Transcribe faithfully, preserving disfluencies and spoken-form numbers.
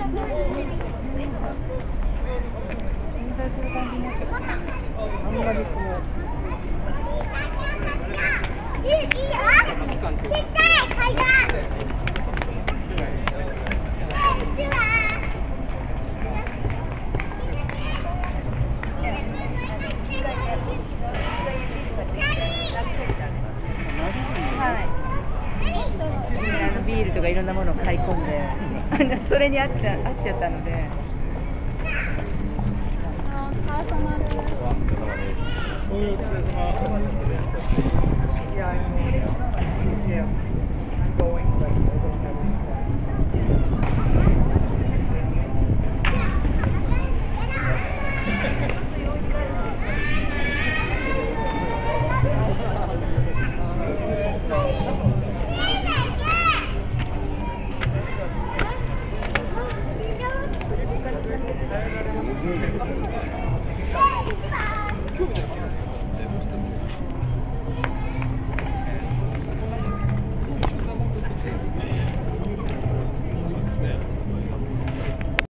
する感じになっちゃう。あんまりこう。いいよ。ちっちゃい階段。ビールとかいろんなものを買い込んで、それに合っちゃ、合っちゃったので。お疲れ様です。お疲れ様です。いや、もう。